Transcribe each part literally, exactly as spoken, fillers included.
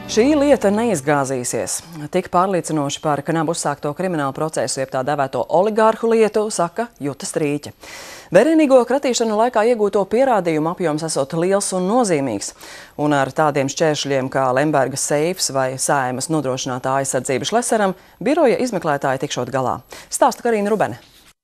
Šī lieta neizgāzīsies. Tik pārliecinoši par Knabu uzsākto kriminālu procesu, jeb tā dēvēto oligārhu lietu, saka Juta Strīķe. Vērienīgo kratīšanu laikā iegūto pierādījumu apjoms esot liels un nozīmīgs. Un ar tādiem šķēršļiem kā Lembergas seifs vai Saeimas nodrošinātā aizsardzība Šleseram, biroja izmeklētāji tikšot galā. Stāsta Karīna Rubene.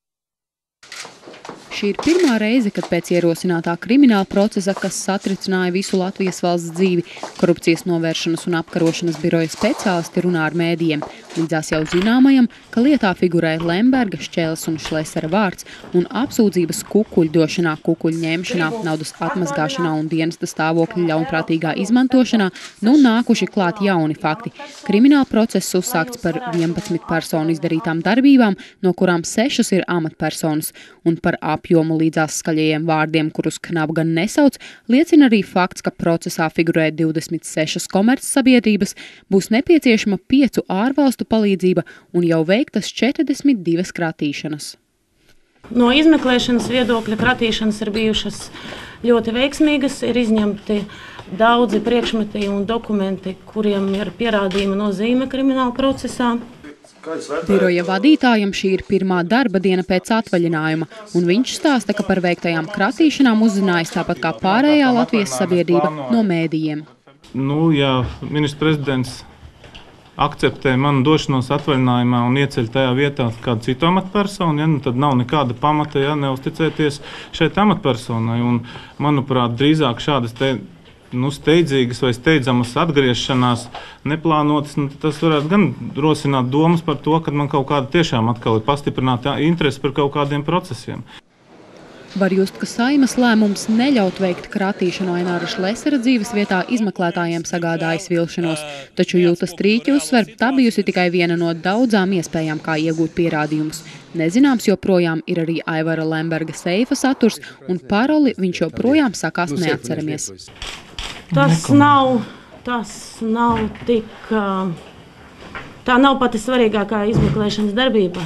Šī ir pirmā reize, kad pēc ierosinātā krimināla procesa, kas satricināja visu Latvijas valsts dzīvi, korupcijas novēršanas un apkarošanas biroja speciālisti runā ar mēdījiem. Līdzās jau zināmajam, ka lietā figurē Lemberga, Šķēles un Šlesera vārds un apsūdzības kukuļdošanā, kukuļu ņemšanā, naudas atmazgāšanā un dienesta stāvokļa ļaunprātīgā izmantošanā, nu nākuši klāt jauni fakti. Krimināla process uzsākts par vienpadsmit personu izdarītām darbībām, no kurām sešas ir amatpersonas, un par apjomu līdzās skaļajiem vārdiem, kurus Knabu gan nesauc, liecina arī fakts, ka procesā figurē divdesmit sešas komercsabiedrības, būs nepieciešama piecu ārvalstu palīdzība un jau veiktas četrdesmit divas kratīšanas. No izmeklēšanas viedokļa kratīšanas ir bijušas ļoti veiksmīgas, ir izņemti daudzi priekšmeti un dokumenti, kuriem ir pierādījuma nozīme krimināla procesā. Biroja vadītājam šī ir pirmā darba diena pēc atvaļinājuma, un viņš stāsta, ka par veiktajām kratīšanām uzzinājis tāpat kā pārējā Latvijas sabiedrība no mēdījiem. Nu, ja ministrs prezidents akceptē manu došanos atvaļinājumā un ieceļ tajā vietā kādu citu amatpersonu, ja, nu, tad nav nekāda pamata, ja, neuzticēties šeit amatpersonai. Un, manuprāt, drīzāk šādas te Nu, steidzīgas vai steidzamas atgriešanās neplānotas, nu, tas varētu gan rosināt domas par to, ka man kaut kāda tiešām atkal ir pastiprināta interese par kaut kādiem procesiem. Var just, ka Saeimas lēmums neļaut veikt kratīšanu Aināra Šlesera dzīves vietā izmeklētājiem sagādājis vilšanos, taču Juta Strīķe uzsver, tā bijusi tikai viena no daudzām iespējām, kā iegūt pierādījumus. Nezināms joprojām ir arī Aivara Lemberga seifa saturs, un paroli viņš joprojām sakās neatceramies. Tas nav, tas nav tik, tā nav pati svarīgākā izmeklēšanas darbība.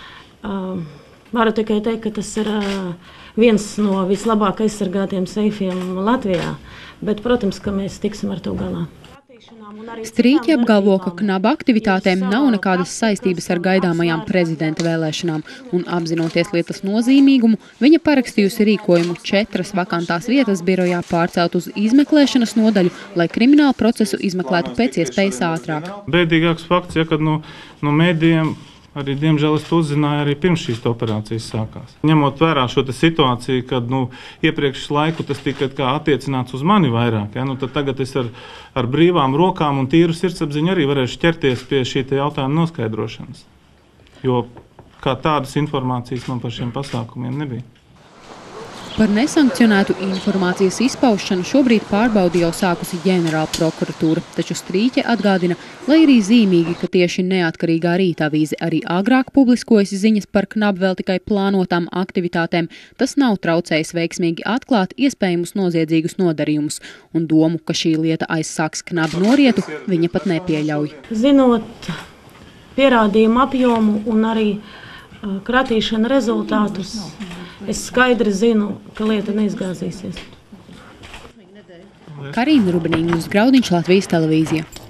Varu tikai teikt, ka tas ir viens no vislabāk aizsargātiem seifiem Latvijā, bet, protams, ka mēs tiksim ar to galā. Strīķe apgalvo, ka Knabu aktivitātēm nav nekādas saistības ar gaidāmajām prezidenta vēlēšanām, un apzinoties lietas nozīmīgumu, viņa parakstījusi rīkojumu četras vakantās vietas birojā pārcelt uz izmeklēšanas nodaļu, lai kriminālu procesu izmeklētu pēc iespējas ātrāk. Bēdīgāks fakts, ja, kad no, no mēdījiem arī, diemžēl, es to uzzināju arī pirms šīs operācijas sākās. Ņemot vērā šo situāciju, kad nu, iepriekš laiku tas tika kā attiecināts uz mani vairāk, ja, nu, tad tagad es ar, ar brīvām rokām un tīru sirdsapziņu arī varēšu ķerties pie šī jautājuma noskaidrošanas. Jo kā tādas informācijas man par šiem pasākumiem nebija. Par nesankcionētu informācijas izpaušanu šobrīd pārbaudi jau sākusi ģenerāla prokuratūra, taču Strīķe atgādina, lai arī zīmīgi, ka tieši neatkarīgā Rīta avīze arī agrāk publiskojas ziņas par Knabu vēl tikai plānotām aktivitātēm, tas nav traucējis veiksmīgi atklāt iespējamus noziedzīgus nodarījumus, un domu, ka šī lieta aizsāks Knabu norietu, viņa pat nepieļauj. Zinot pierādījumu apjomu un arī uh, kratīšana rezultātus, es skaidri zinu, ka lieta neizgāzīsies. Karīna Rubene, Graudiņš, Latvijas televīzija.